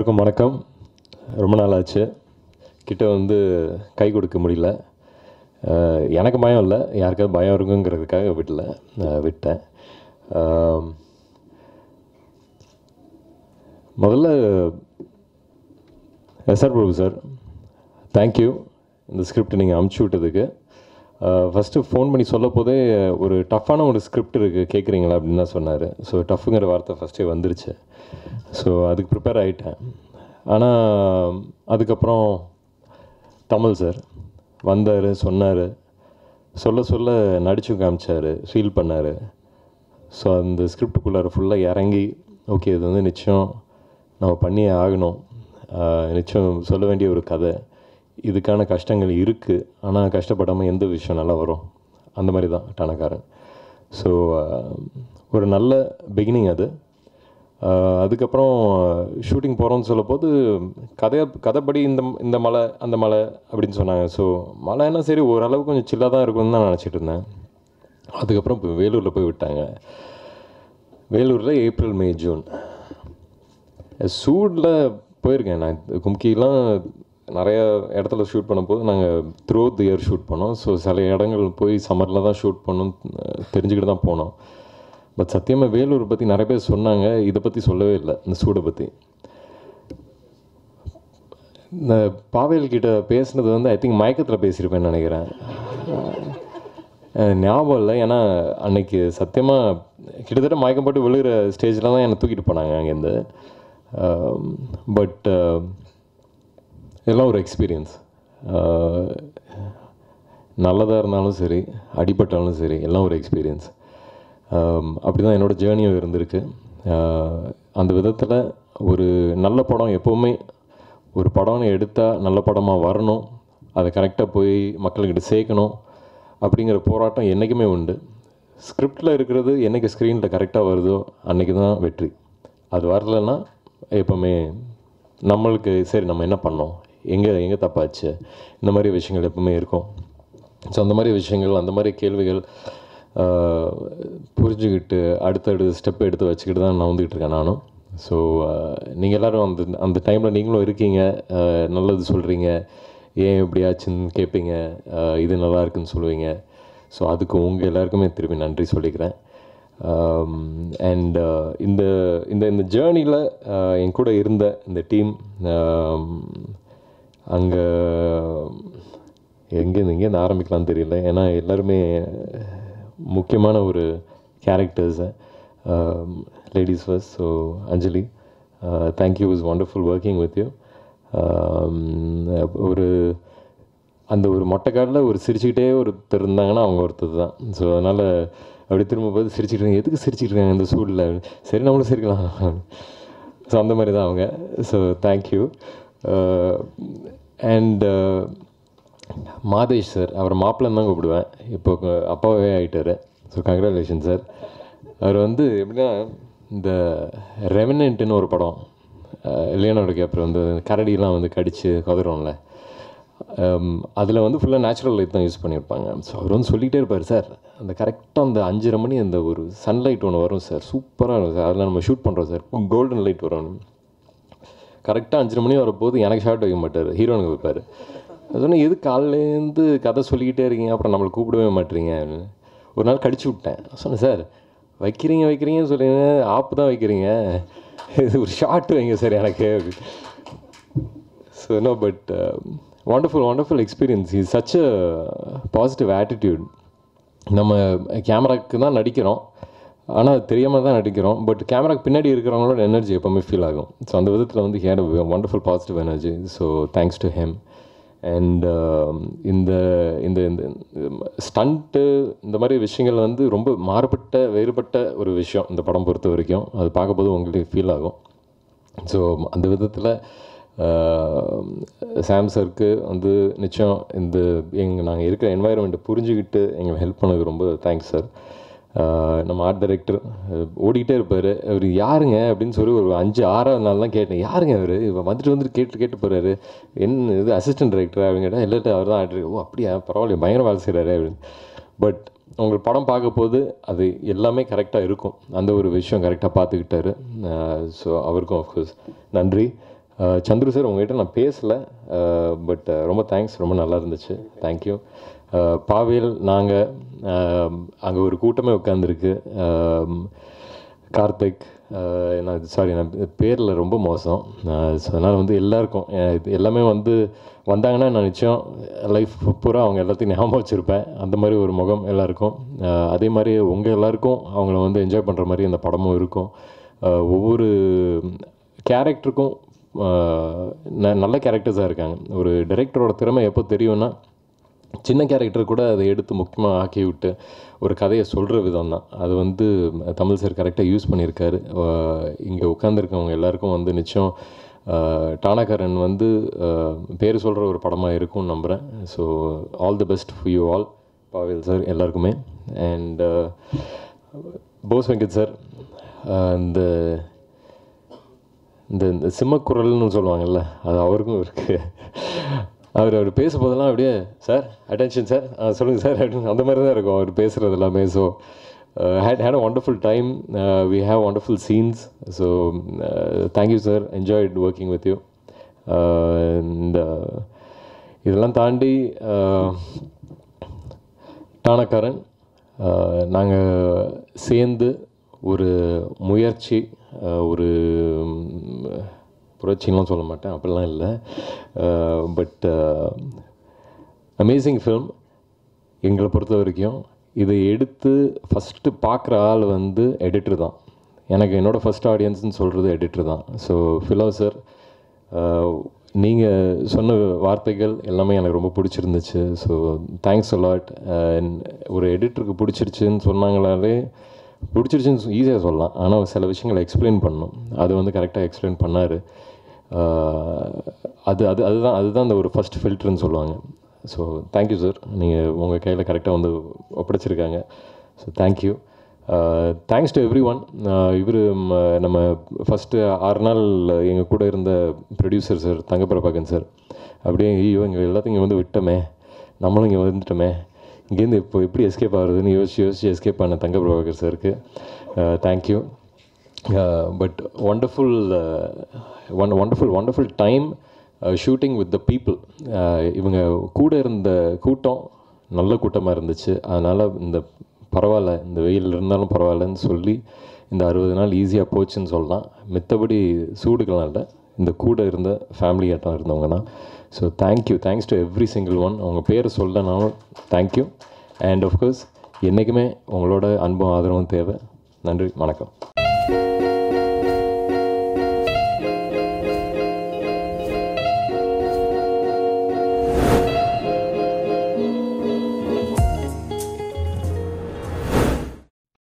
எல்லாருக்கும் வணக்கம். ரொம்ப நாள் ஆச்சு கிட்ட வந்து கை கொடுக்க முடியல. எனக்கு பயம் இல்லை, யாருக்காவது பயம் இருக்குங்கிறதுக்காக விட்டேன். முதல்ல எஸ்ஆர் பிரபு சார், தேங்க்யூ இந்த ஸ்கிரிப்ட் நீங்கள் அமுச்சு விட்டதுக்கு. ஃபஸ்ட்டு ஃபோன் பண்ணி சொல்ல போதே ஒரு டஃப்பான ஒரு ஸ்கிரிப்ட் இருக்குது, கேட்குறீங்களா அப்படின்னு தான் சொன்னார். ஸோ டஃப்புங்கிற வார்த்தை ஃபஸ்ட்டே வந்துருச்சு. ஸோ அதுக்கு ப்ரிப்பேர் ஆகிட்டேன். ஆனால் அதுக்கப்புறம் தமிழ் சார் வந்தார், சொன்னார், சொல்ல நடிச்சு காமிச்சார், ஃபீல் பண்ணார். ஸோ அந்த ஸ்கிரிப்டுக்குள்ளார ஃபுல்லாக இறங்கி ஓகே இது வந்து நிச்சயம் நம்ம பண்ணியே ஆகணும், நிச்சயம் சொல்ல வேண்டிய ஒரு கதை, இதுக்கான கஷ்டங்கள் இருக்குது, ஆனால் கஷ்டப்படாமல் எந்த விஷயம் நல்லா வரும், அந்த மாதிரி தான் டானக்காரன். ஸோ ஒரு நல்ல பிகினிங் அது. அதுக்கப்புறம் ஷூட்டிங் போகிறோன்னு சொல்ல போது கதைப்படி இந்த மலை அந்த மலை அப்படின்னு சொன்னாங்க. ஸோ மலைன்னா சரி ஓரளவுக்கு கொஞ்சம் சில்லாக தான் இருக்கும்னு தான் நினச்சிட்டு இருந்தேன். அதுக்கப்புறம் இப்போ வேலூரில் போய் விட்டாங்க. வேலூரில் ஏப்ரல் மே ஜூன் சூடில் போயிருக்கேன் நான். கும்கிலாம் நிறைய இடத்துல ஷூட் பண்ணும்போது நாங்கள் throughout the year shoot பண்ணோம். ஸோ சில இடங்கள் போய் சம்மரில் தான் ஷூட் பண்ணணும் தெரிஞ்சுக்கிட்டு தான் போனோம். பட் சத்தியமாக வேலூரை பற்றி நிறைய பேர் சொன்னாங்க, இதை பற்றி சொல்லவே இல்லை, இந்த சூடை பற்றி. இந்த பாவேல்கிட்ட பேசுனது வந்து ஐ திங்க் மயக்கத்தில் பேசியிருப்பேன்னு நினைக்கிறேன், ஞாபகம் இல்லை. ஏன்னா அன்னைக்கு சத்தியமாக கிட்டத்தட்ட மயக்கம் போட்டு விழுகிற ஸ்டேஜில் தான் என்னை தூக்கிட்டு போனாங்க அங்கேருந்து. பட் எல்லாம் ஒரு எக்ஸ்பீரியன்ஸ். நல்லதாக இருந்தாலும் சரி, அடிபட்டாலும் சரி, எல்லாம் ஒரு எக்ஸ்பீரியன்ஸ். அப்படி தான் என்னோடய ஜேர்னியும் இருந்திருக்கு. அந்த விதத்தில் ஒரு நல்ல படம் எப்போவுமே ஒரு படம்னு எடுத்தால் நல்ல படமாக வரணும், அதை கரெக்டாக போய் மக்கள்கிட்ட சேர்க்கணும் அப்படிங்கிற போராட்டம் என்றைக்குமே உண்டு. ஸ்கிரிப்டில் இருக்கிறது என்றைக்கு ஸ்க்ரீனில் கரெக்டாக வருதோ அன்றைக்கி தான் வெற்றி. அது வரலைன்னா எப்போவுமே நம்மளுக்கு சரி நம்ம என்ன பண்ணோம், எங்கே தப்பாச்சு, இந்த மாதிரி விஷயங்கள் எப்பவுமே இருக்கும். ஸோ அந்த மாதிரி விஷயங்கள், அந்த மாதிரி கேள்விகள் புரிஞ்சுக்கிட்டு அடுத்தடுத்த ஸ்டெப் எடுத்து வச்சுக்கிட்டு தான் நான் வந்துக்கிட்டு இருக்கேன் நானும். ஸோ நீங்கள் எல்லோரும் அந்த டைமில் நீங்களும் இருக்கீங்க, நல்லது சொல்கிறீங்க, ஏன் இப்படி ஆச்சுன்னு கேட்பீங்க, இது நல்லா இருக்குன்னு சொல்லுவீங்க. ஸோ அதுக்கு உங்கள் எல்லாருக்குமே திரும்பி நன்றி சொல்லிக்கிறேன். அண்ட் இந்த இந்த இந்த ஜேர்னியில் என் கூட இருந்த இந்த டீம், அங்கே எங்கேருந்து ஆரம்பிக்கலாம்னு தெரியல, ஏன்னா எல்லாருமே முக்கியமான ஒரு கேரக்டர்ஸை. Ladies first. So Anjali, thank you, is wonderful working with you. அந்த ஒரு மொட்டைக்காடில் ஒரு சிரிச்சுக்கிட்டே ஒருத்தர் இருந்தாங்கன்னா அவங்க ஒருத்தர் தான். ஸோ அதனால் அப்படி திரும்பும்போது சிரிச்சுட்டு இருக்காங்க, எதுக்கு சிரிச்சுட்டு இருக்காங்க இந்த சூழலில், சரி நம்மளும் சிரிக்கலாம். ஸோ அந்த மாதிரி தான் அவங்க. So thank you. And Madhesh sir, அவர் மாப்பிள்ளன்னு தான் கூப்பிடுவேன், இப்போ அப்பாவே ஆகிட்டார். So congratulation sir. அவர் வந்து எப்படின்னா இந்த ரெவனன்ட்னு ஒரு படம், லியோனார்டோ டிகாப்ரியோ வந்து கரடிலாம் வந்து கடித்து கதறோம்ல, அதில் வந்து ஃபுல்லாக நேச்சுரல் லைட் தான் யூஸ் பண்ணியிருப்பாங்க. ஸோ அவர் வந்து சொல்லிகிட்டே இருப்பார், சார் அந்த கரெக்டாக அந்த 5:30 மணி அந்த ஒரு சன்லைட் ஒன்று வரும் சார், சூப்பராக இருக்கும் சார், அதில் நம்ம ஷூட் பண்ணுறோம் சார், கோல்டன் லைட் வரும். கரெக்டாக 5:30 மணி வரப்போது எனக்கு ஷார்ட் வைக்க மாட்டார், ஹீரோனுக்கு வைப்பார். அது சொன்னால் எது காலையிலேருந்து கதை சொல்லிக்கிட்டே இருக்கீங்க, அப்புறம் நம்மளை கூப்பிடவே மாட்டேறீங்க. ஒரு நாள் கடிச்சு விட்டேன், சொன்னேன் சார் வைக்கிறீங்கன்னு சொல்கிறீங்க, ஆப்பு தான் வைக்கிறீங்க, இது ஒரு ஷார்ட் வைங்க சார் எனக்கு. So no, but wonderful experience. Is such a positive attitude. நம்ம கேமராக்கு தான் நடிக்கிறோம், ஆனால் அது தெரியாமல் தான் நடிக்கிறோம், பட் கேமராக்கு பின்னாடி இருக்கிறவங்களோட எனர்ஜி எப்போவுமே ஃபீல் ஆகும். ஸோ அந்த விதத்தில் வந்து had a wonderful positive energy. So thanks to him. And இந்த இந்த இந்த ஸ்டண்ட்டு இந்த மாதிரி விஷயங்கள் வந்து ரொம்ப வேறுபட்ட ஒரு விஷயம் இந்த படம் பொறுத்த வரைக்கும். அது பார்க்கும்போது உங்களுக்கு ஃபீல் ஆகும். ஸோ அந்த விதத்தில் சாம் சாருக்கு வந்து நிச்சயம் நாங்கள் இருக்கிற என்வாயர்மெண்ட்டை புரிஞ்சுக்கிட்டு எங்களை ஹெல்ப் பண்ணதுக்கு ரொம்ப தேங்க்ஸ் சார். நம்ம ஆர்ட் டைரக்டர் ஓடிக்கிட்டே இருப்பார், அவர் யாருங்க அப்படின்னு சொல்லி ஒரு 5-6 நாள் தான் கேட்டேன், யாருங்க அவர் இப்போ வந்துட்டு கேட்டு போகிறாரு, என்ன இது அசிஸ்டன்ட் டைரக்டர் அப்படின்னு கேட்டால் எல்லாத்தையும் அவர் தான் ஆர்ட் டைரக்டர். ஓ அப்படியா, பரவாயில்ல, பயங்கர வேலை செய்கிறாரு அப்படின்னு. பட் உங்களுக்கு படம் பார்க்க போது அது எல்லாமே கரெக்டாக இருக்கும், அந்த ஒரு விஷயம் கரெக்டாக பார்த்துக்கிட்டாரு. ஸோ அவருக்கும் ஆஃப்கோர்ஸ் நன்றி. சந்துரு சார் உங்கள்கிட்ட நான் பேசலை, பட் ரொம்ப தேங்க்ஸ், ரொம்ப நல்லா இருந்துச்சு, தேங்க்யூ. பாவேல் நாங்கள் அங்கே ஒரு கூட்டமே உட்காந்துருக்கு. கார்த்திக், நான் பேரில் ரொம்ப மோசம். ஸோ அதனால் வந்து எல்லாருக்கும் இது எல்லாமே வந்து வந்தாங்கன்னா நான் நிச்சயம் லைஃப் பூரா அவங்க எல்லாத்தையும் ஞாபகம் வச்சுருப்பேன். அந்த மாதிரி ஒரு முகம் எல்லாருக்கும். அதே மாதிரி உங்கள் எல்லாருக்கும் அவங்கள வந்து என்ஜாய் பண்ணுற மாதிரி அந்த படமும் இருக்கும். ஒவ்வொரு கேரக்டருக்கும் நல்ல கேரக்டர்ஸாக இருக்காங்க. ஒரு டைரக்டரோட திறமை எப்போ தெரியும்னா, சின்ன கேரக்டர் கூட அதை எடுத்து முக்கியமாக ஆக்கி விட்டு ஒரு கதையை சொல்கிற விதம் தான். அது வந்து தமிழ் சார் கரெக்டாக யூஸ் பண்ணியிருக்காரு. இங்கே உட்காந்துருக்கவங்க எல்லாருக்கும் வந்து நிச்சயம் டானாக்காரன் வந்து பேர் சொல்கிற ஒரு படமாக இருக்கும்னு நம்புகிறேன். So all the best for you all, Pavel sir எல்லாருக்குமே. அண்ட் போஸ் வெங்கட் சார், இந்த இந்த இந்த சிம்மக்குரல்னு சொல்லுவாங்கள்ல, அது அவருக்கும் இருக்குது. அவர் பேசும்போதெல்லாம் அப்படியே சார் அட்டென்ஷன் சார் சொல்லுங்கள் சார் அப்படின்னு அந்த மாதிரி தான் இருக்கும் அவர் பேசுகிறது எல்லாமே. So had a wonderful time. We have wonderful scenes. So thank you sir, enjoyed working with you. And இதெல்லாம் தாண்டி டானக்காரன் நாங்கள் சேர்ந்து ஒரு முயற்சி, ஒரு புரட்சின்லாம் சொல்ல மாட்டேன், அப்படிலாம் இல்லை, பட் அமேசிங் ஃபில்ம். எங்களை பொறுத்த வரைக்கும் இதை எடுத்து ஃபஸ்ட்டு பார்க்குற ஆள் வந்து எடிட்டர் தான். எனக்கு என்னோடய ஃபஸ்ட் ஆடியன்ஸ்னு சொல்கிறது எடிட்டர் தான். ஸோ ஃபிலோ சார், நீங்கள் சொன்ன வார்த்தைகள் எல்லாமே எனக்கு ரொம்ப பிடிச்சிருந்துச்சு. So thanks a lot. ஒரு எடிட்டருக்கு பிடிச்சிருச்சுன்னு சொன்னாங்களாலே, பிடிச்சிருச்சுன்னு ஈஸியாக சொல்லலாம், ஆனால் சில விஷயங்களை எக்ஸ்பிளைன் பண்ணணும். அது வந்து கரெக்டாக எக்ஸ்பிளைன் பண்ணார். அதுதான் அந்த ஒரு ஃபஸ்ட் ஃபில்டர்னு சொல்லுவாங்க. ஸோ தேங்க்யூ சார், நீங்கள் உங்கள் கையில் கரெக்டாக வந்து ஒப்படைச்சிருக்காங்க. So thank you. Thanks to everyone. இவர் நம்ம ஃபஸ்ட்டு 6 நாள் எங்கள் கூட இருந்த ப்ரொடியூசர் சார் தங்கப்பிரபாகன் சார், அப்படியே ஐயோ இங்கே எல்லாத்தையும் இங்கே வந்து விட்டோமே, நம்மளும் இங்கே வந்துட்டோமே, இங்கேருந்து இப்போ எப்படி எஸ்கேப் ஆகுறதுன்னு யோசிச்சு எஸ்கேப் பண்ண தங்கப்பிரபாகர் சாருக்கு thank you. But wonderful time shooting with the people. இவங்க கூட இருந்த கூட்டம் நல்ல கூட்டமாக இருந்துச்சு. அதனால் இந்த பரவாயில்ல, இந்த வெயில் இருந்தாலும் பரவாயில்லன்னு சொல்லி இந்த 60 நாள் ஈஸியாக போச்சுன்னு சொல்லலாம். மித்தபடி சூடுகள்லாம் இல்லை, இந்த கூட இருந்த ஃபேமிலி ஆட்டம் இருந்தவங்க தான். So thanks to every single one. அவங்க பேர் சொல்லனாலும் தேங்க்யூ. அண்ட் ஆஃப்கோர்ஸ் என்றைக்குமே உங்களோட அன்பும் ஆதரவும் தேவை. நன்றி, வணக்கம்.